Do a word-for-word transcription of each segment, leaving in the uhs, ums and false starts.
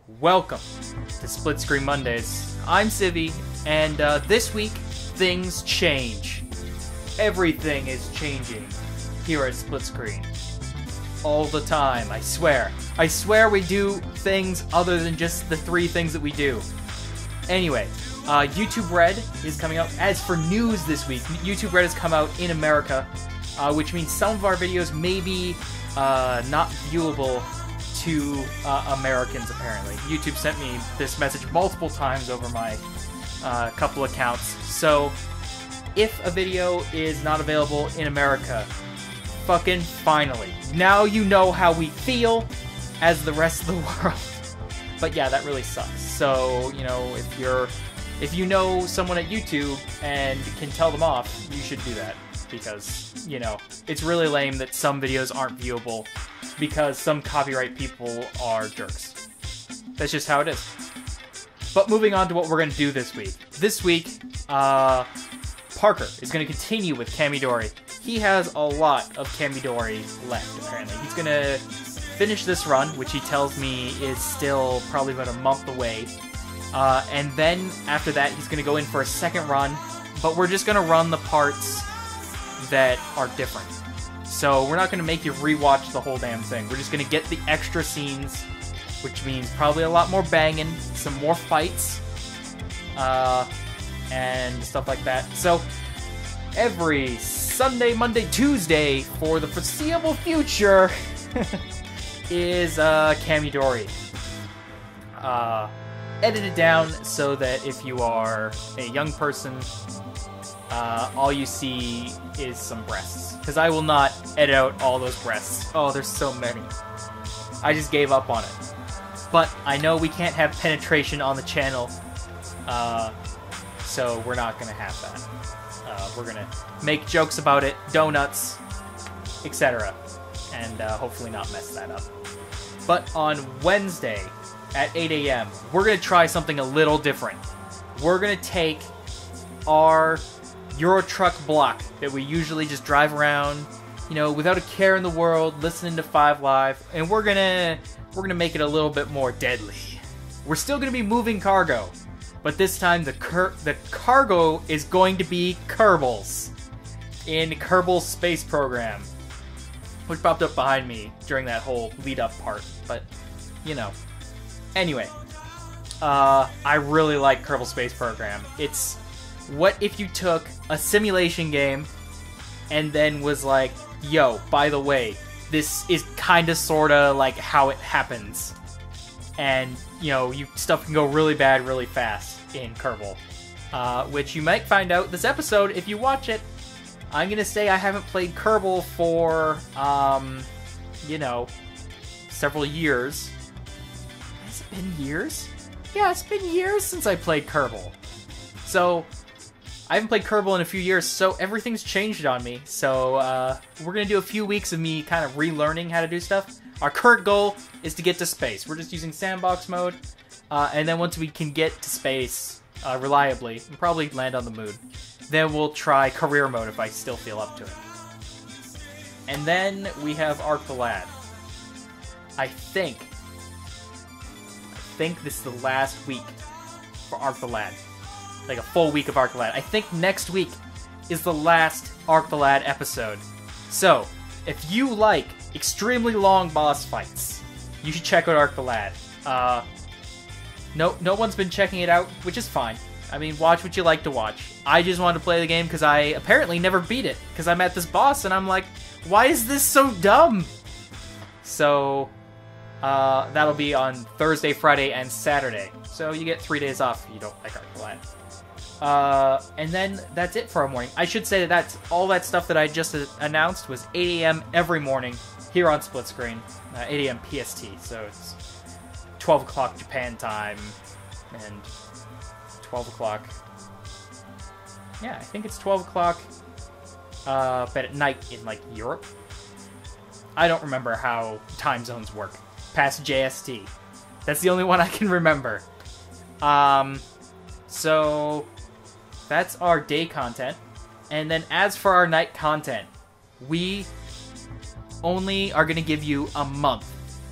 Welcome to Split Screen Mondays. I'm Civi, and uh, this week, things change. Everything is changing here at Split Screen. All the time, I swear. I swear we do things other than just the three things that we do. Anyway, uh, YouTube Red is coming out. As for news this week, YouTube Red has come out in America, uh, which means some of our videos may be uh, not viewable to uh, Americans, apparently. YouTube sent me this message multiple times over my uh, couple accounts. So, if a video is not available in America, fucking finally. Now you know how we feel as the rest of the world. But yeah, that really sucks. So, you know, if you're, if you know someone at YouTube and can tell them off, you should do that. Because, you know, it's really lame that some videos aren't viewable because some copyright people are jerks. That's just how it is. But moving on to what we're going to do this week. This week, uh, Parker is going to continue with Kamidori. He has a lot of Kamidori left, apparently. He's going to finish this run, which he tells me is still probably about a month away. Uh, and then, after that, he's going to go in for a second run. But we're just going to run the parts that are different. So we're not going to make you rewatch the whole damn thing. We're just going to get the extra scenes, which means probably a lot more banging, some more fights, uh, and stuff like that. So every Sunday, Monday, Tuesday for the foreseeable future is uh, Kamidori. Uh, edited down so that if you are a young person, Uh, all you see is some breasts. Because I will not edit out all those breasts. Oh, there's so many. I just gave up on it. But I know we can't have penetration on the channel. Uh, so we're not going to have that. Uh, we're going to make jokes about it, donuts, et cetera. And uh, hopefully not mess that up. But on Wednesday at eight A M, we're going to try something a little different. We're going to take our Euro Truck block that we usually just drive around, you know, without a care in the world, listening to Five Live, and we're gonna we're gonna make it a little bit more deadly. We're still gonna be moving cargo, but this time the cur the cargo is going to be Kerbals in Kerbal Space Program, which popped up behind me during that whole lead-up part. But you know, anyway, uh, I really like Kerbal Space Program. It's what if you took a simulation game and then was like, yo, by the way, this is kind of sort of like how it happens. And, you know, you stuff can go really bad really fast in Kerbal. Uh, which you might find out this episode if you watch it. I'm going to say I haven't played Kerbal for, um, you know, several years. Has it been years? Yeah, it's been years since I played Kerbal. So I haven't played Kerbal in a few years, so everything's changed on me. So, uh, we're gonna do a few weeks of me kind of relearning how to do stuff. Our current goal is to get to space. We're just using sandbox mode, uh, and then once we can get to space uh, reliably, and probably land on the moon, then we'll try career mode if I still feel up to it. And then we have Arc the Lad. I think, I think this is the last week for Arc the Lad. Like a full week of Arc the Lad. I think next week is the last Arc the Lad episode. So, if you like extremely long boss fights, you should check out Arc the Lad. Uh, no, no one's been checking it out, which is fine. I mean, watch what you like to watch. I just wanted to play the game because I apparently never beat it. Because I'm at this boss and I'm like, why is this so dumb? So, uh, that'll be on Thursday, Friday, and Saturday. So you get three days off if you don't like Arc the Lad. Uh, and then that's it for our morning. I should say that that's all that stuff that I just announced was eight A M every morning here on Split Screen. Uh, eight A M P S T, so it's twelve o'clock Japan time and twelve o'clock. Yeah, I think it's twelve o'clock, uh, but at night in, like, Europe. I don't remember how time zones work past J S T. That's the only one I can remember. Um, so that's our day content. And then as for our night content, we only are going to give you a month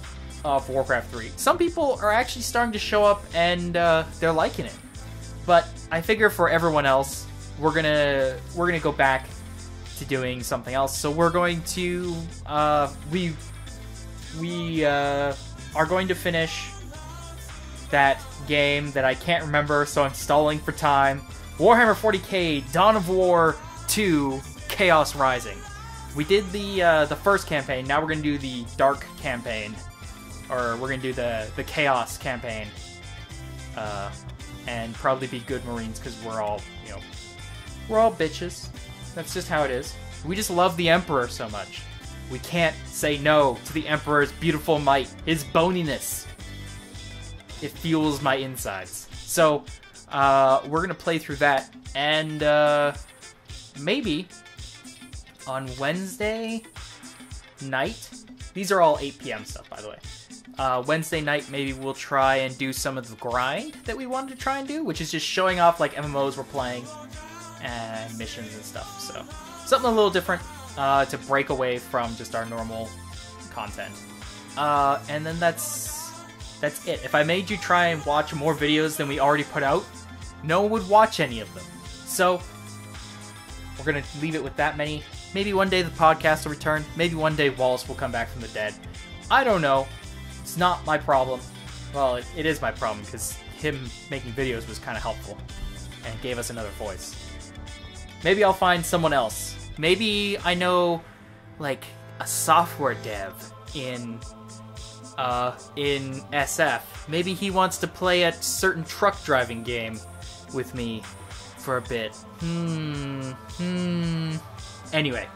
of Warcraft three. Some people are actually starting to show up and uh, they're liking it. But I figure for everyone else, we're gonna we're gonna go back to doing something else. So we're going to uh, we we uh, are going to finish that game that I can't remember, so I'm stalling for time. Warhammer forty K Dawn of War two Chaos Rising. We did the uh, the first campaign. Now we're gonna do the Dark campaign, or we're gonna do the the Chaos campaign, uh, and probably be good Marines because we're all you know we're all bitches. That's just how it is. We just love the Emperor so much. We can't say no to the Emperor's beautiful might, his boniness. It fuels my insides. So uh, we're gonna play through that, and uh, maybe on Wednesday night. These are all eight p m stuff, by the way. Uh, Wednesday night, maybe we'll try and do some of the grind that we wanted to try and do, which is just showing off like M M Os we're playing and missions and stuff. So something a little different uh, to break away from just our normal content. Uh, and then that's that's it. If I made you try and watch more videos than we already put out, no one would watch any of them. So we're gonna leave it with that many. Maybe one day the podcast will return. Maybe one day Wallace will come back from the dead. I don't know. It's not my problem. Well, it, it is my problem because him making videos was kind of helpful and gave us another voice. Maybe I'll find someone else. Maybe I know, like, a software dev in uh, in S F. Maybe he wants to play a certain truck driving game with me for a bit. Hmm. Hmm. Anyway.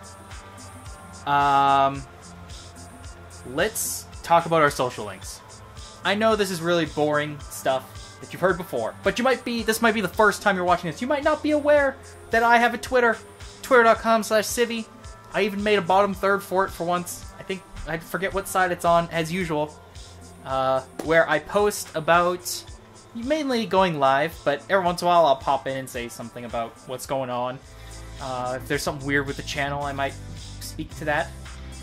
Um. Let's talk about our social links. I know this is really boring stuff that you've heard before, but you might be, this might be the first time you're watching this. You might not be aware that I have a Twitter, twitter.com slash Civvy. I even made a bottom third for it for once. I think, I forget what side it's on, as usual, uh, where I post about mainly going live, but every once in a while I'll pop in and say something about what's going on. Uh, if there's something weird with the channel, I might speak to that.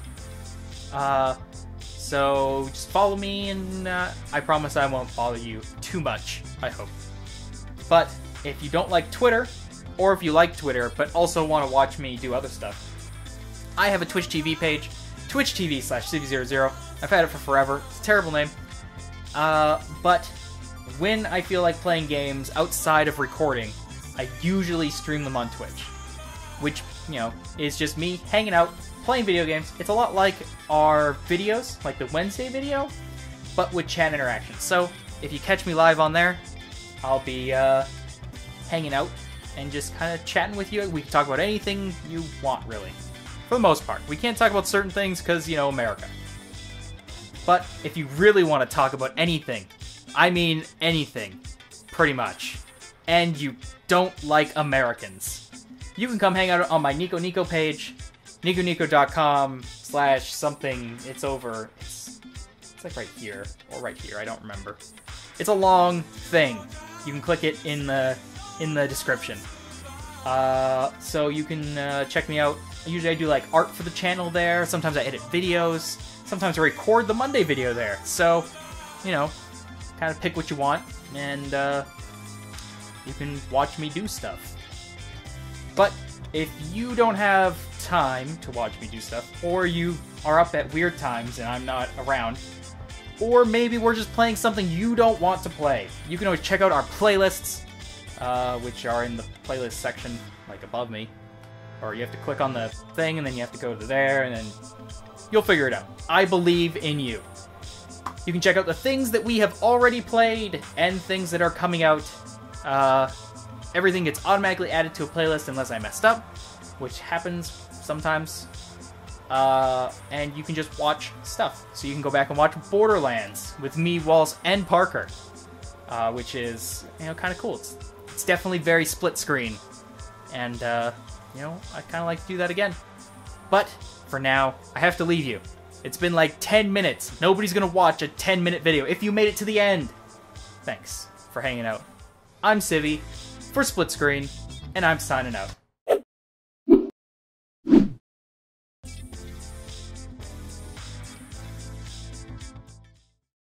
Uh, so just follow me, and uh, I promise I won't bother you too much, I hope. But if you don't like Twitter, or if you like Twitter but also want to watch me do other stuff, I have a Twitch T V page, twitch T V slash Civvy zero zero. I've had it for forever. It's a terrible name. Uh, but when I feel like playing games outside of recording, I usually stream them on Twitch, which, you know, is just me hanging out, playing video games. It's a lot like our videos, like the Wednesday video, but with chat interaction. So if you catch me live on there, I'll be uh, hanging out and just kind of chatting with you. We can talk about anything you want, really. For the most part. We can't talk about certain things because, you know, America. But if you really want to talk about anything, I mean anything, pretty much, and you don't like Americans, you can come hang out on my Nico Nico page, niconico.com slash something. It's over. It's, it's like right here, or right here, I don't remember. It's a long thing. You can click it in the, in the description. Uh, so you can uh, check me out. Usually I do like art for the channel there. Sometimes I edit videos. Sometimes I record the Monday video there. So, you know, kind of pick what you want, and uh, you can watch me do stuff. But if you don't have time to watch me do stuff, or you are up at weird times and I'm not around, or maybe we're just playing something you don't want to play, you can always check out our playlists, uh, which are in the playlist section, like above me. Or you have to click on the thing, and then you have to go to there, and then you'll figure it out. I believe in you. You can check out the things that we have already played, and things that are coming out. Uh, everything gets automatically added to a playlist unless I messed up, which happens sometimes. Uh, and you can just watch stuff. So you can go back and watch Borderlands with me, Wallace, and Parker. Uh, which is, you know, kind of cool. It's, it's definitely very split screen. And, uh... you know, I kind of like to do that again. But, for now, I have to leave you. It's been like ten minutes. Nobody's gonna watch a ten minute video if you made it to the end. Thanks for hanging out. I'm Civvy, for Split Screen, and I'm signing out.